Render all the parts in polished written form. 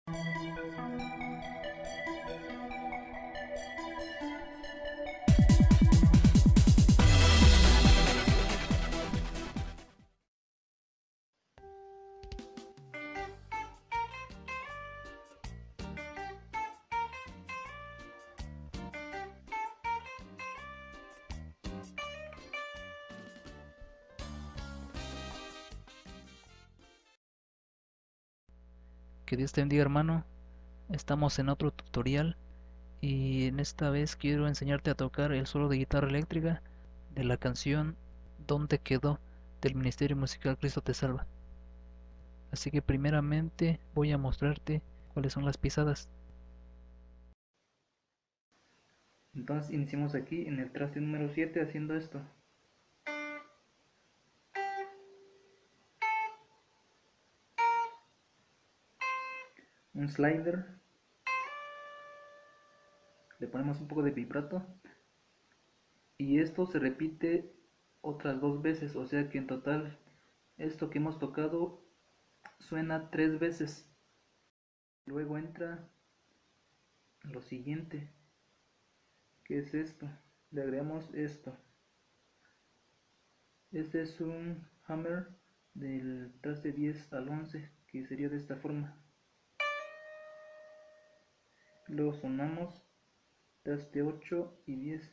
Que Dios te bendiga, hermano. Estamos en otro tutorial y en esta vez quiero enseñarte a tocar el solo de guitarra eléctrica de la canción ¿Dónde quedó? Del Ministerio Musical Cristo te salva. Así que primeramente voy a mostrarte cuáles son las pisadas. Entonces iniciamos aquí en el traste número 7 haciendo esto. Un slider. Le ponemos un poco de vibrato. Y esto se repite otras 2 veces, o sea que en total esto que hemos tocado suena 3 veces. Luego entra lo siguiente, que es esto. Le agregamos esto. Este es un hammer del traste 10 al 11, que sería de esta forma. Luego sonamos traste 8 y 10.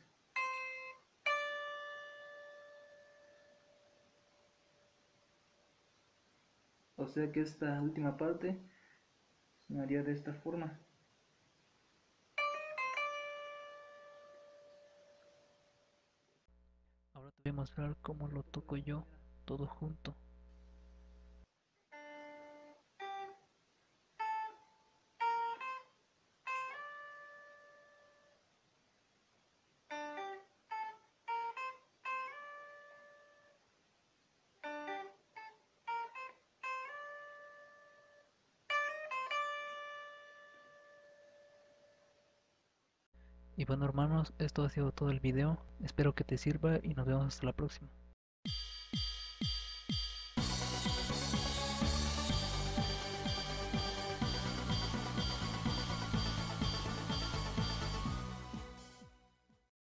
O sea que esta última parte sonaría de esta forma. Ahora te voy a mostrar cómo lo toco yo todo junto. Y bueno, hermanos, esto ha sido todo el video. Espero que te sirva y nos vemos hasta la próxima.